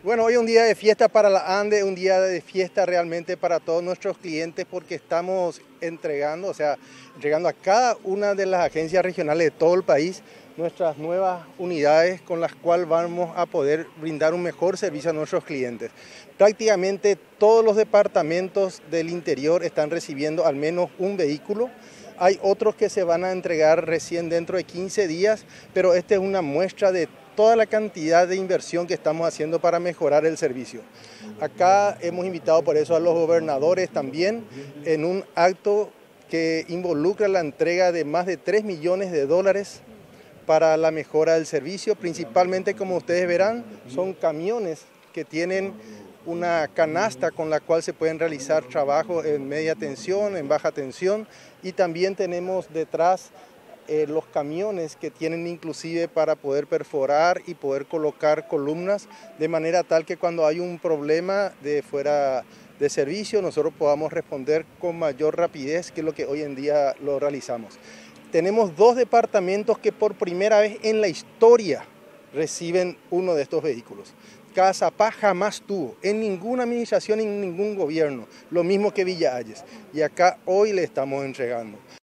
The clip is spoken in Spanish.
Bueno, hoy es un día de fiesta para la ANDE, un día de fiesta realmente para todos nuestros clientes porque estamos entregando, entregando a cada una de las agencias regionales de todo el país nuestras nuevas unidades con las cuales vamos a poder brindar un mejor servicio a nuestros clientes. Prácticamente todos los departamentos del interior están recibiendo al menos un vehículo. Hay otros que se van a entregar recién dentro de 15 días, pero esta es una muestra de toda la cantidad de inversión que estamos haciendo para mejorar el servicio. Acá hemos invitado por eso a los gobernadores también en un acto que involucra la entrega de más de 3 millones de dólares para la mejora del servicio. Principalmente, como ustedes verán, son camiones que tienen una canasta con la cual se pueden realizar trabajos en media tensión, en baja tensión, y también tenemos detrás los camiones que tienen inclusive para poder perforar y poder colocar columnas de manera tal que cuando hay un problema de fuera de servicio nosotros podamos responder con mayor rapidez que lo que hoy en día lo realizamos. Tenemos 2 departamentos que por primera vez en la historia reciben uno de estos vehículos. Caazapá jamás tuvo, en ninguna administración, en ningún gobierno, lo mismo que Villa Hayes. Y acá hoy le estamos entregando.